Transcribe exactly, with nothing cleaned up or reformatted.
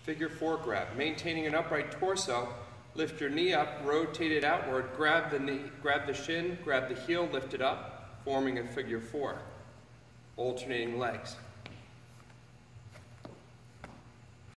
Figure four grab. Maintaining an upright torso, lift your knee up, rotate it outward, grab the knee, grab the shin, grab the heel, lift it up, forming a figure four. Alternating legs.